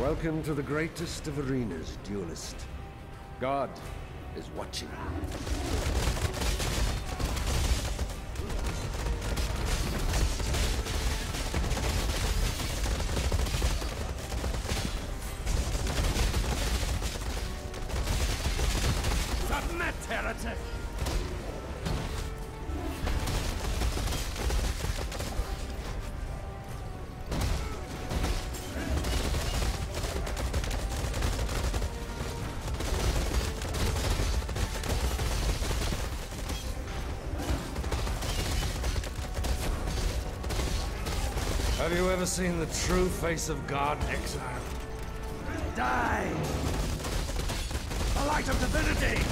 Welcome to the greatest of arenas, duelist. God is watching. Submit, heretic! Have you ever seen the true face of God, Exile? Die! The light of divinity!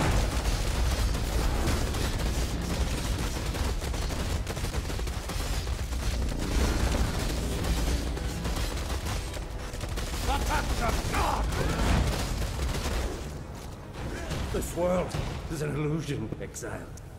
The touch of God! This world is an illusion, Exile.